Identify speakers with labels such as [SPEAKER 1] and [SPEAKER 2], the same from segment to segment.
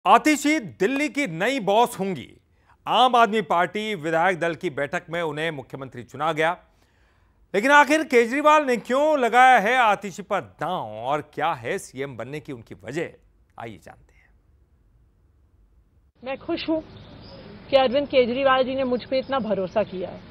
[SPEAKER 1] आतिशी दिल्ली की नई बॉस होंगी। आम आदमी पार्टी विधायक दल की बैठक में उन्हें मुख्यमंत्री चुना गया, लेकिन आखिर केजरीवाल ने क्यों लगाया है आतिशी पर दांव और क्या है सीएम बनने की उनकी वजह, आइए जानते हैं।
[SPEAKER 2] मैं खुश हूं कि अरविंद केजरीवाल जी ने मुझ पे इतना भरोसा किया है,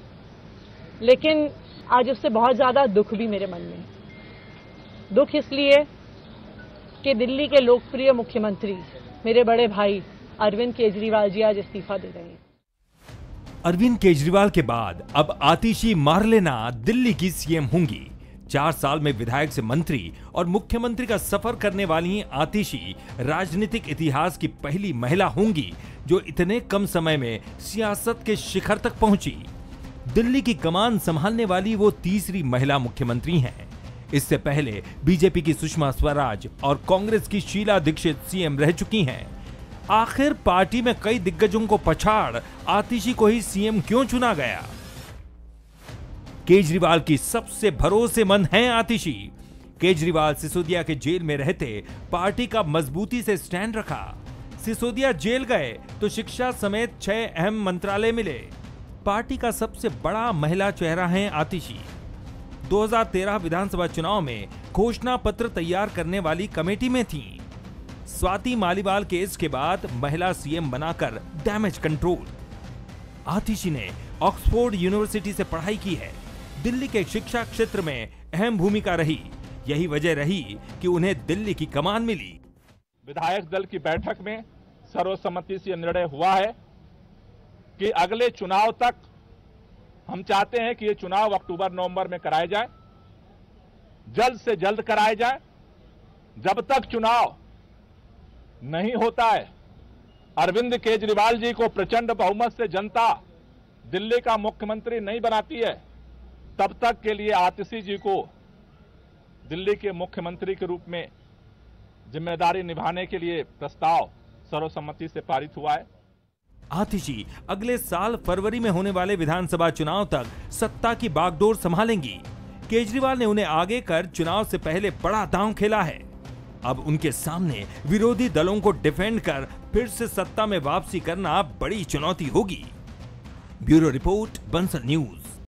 [SPEAKER 2] लेकिन आज उससे बहुत ज्यादा दुख भी मेरे मन में है। दुख इसलिए कि दिल्ली के लोकप्रिय मुख्यमंत्री मेरे बड़े भाई अरविंद केजरीवाल जी आज इस्तीफा दे रहे हैं।
[SPEAKER 1] अरविंद केजरीवाल के बाद अब आतिशी मार्लेना दिल्ली की सीएम होंगी। 4 साल में विधायक से मंत्री और मुख्यमंत्री का सफर करने वाली आतिशी राजनीतिक इतिहास की पहली महिला होंगी जो इतने कम समय में सियासत के शिखर तक पहुंची। दिल्ली की कमान संभालने वाली वो तीसरी महिला मुख्यमंत्री हैं। इससे पहले बीजेपी की सुषमा स्वराज और कांग्रेस की शीला दीक्षित सीएम रह चुकी हैं। आखिर पार्टी में कई दिग्गजों को पछाड़ आतिशी को ही सीएम क्यों चुना गया? केजरीवाल की सबसे भरोसेमंद हैं आतिशी। केजरीवाल सिसोदिया के जेल में रहते पार्टी का मजबूती से स्टैंड रखा। सिसोदिया जेल गए तो शिक्षा समेत 6 अहम मंत्रालय मिले। पार्टी का सबसे बड़ा महिला चेहरा हैं आतिशी। 2013 विधानसभा चुनाव में घोषणा पत्र तैयार करने वाली कमेटी में थीं। स्वाति मालीवाल केस के बाद महिला सीएम बनाकर डैमेज कंट्रोल। आतिशी ने ऑक्सफोर्ड यूनिवर्सिटी से पढ़ाई की है। दिल्ली के शिक्षा क्षेत्र में अहम भूमिका रही। यही वजह रही कि उन्हें दिल्ली की कमान मिली।
[SPEAKER 3] विधायक दल की बैठक में सर्वसम्मति से निर्णय हुआ है कि अगले चुनाव तक हम चाहते हैं कि ये चुनाव अक्टूबर-नवंबर में कराए जाए, जल्द से जल्द कराए जाए। जब तक चुनाव नहीं होता है, अरविंद केजरीवाल जी को प्रचंड बहुमत से जनता दिल्ली का मुख्यमंत्री नहीं बनाती है, तब तक के लिए आतिशी जी को दिल्ली के मुख्यमंत्री के रूप में जिम्मेदारी निभाने के लिए प्रस्ताव सर्वसम्मति से पारित हुआ है।
[SPEAKER 1] आतिशी अगले साल फरवरी में होने वाले विधानसभा चुनाव तक सत्ता की बागडोर संभालेंगी। केजरीवाल ने उन्हें आगे कर चुनाव से पहले बड़ा दांव खेला है। अब उनके सामने विरोधी दलों को डिफेंड कर फिर से सत्ता में वापसी करना बड़ी चुनौती होगी। Bureau report, Bansal news.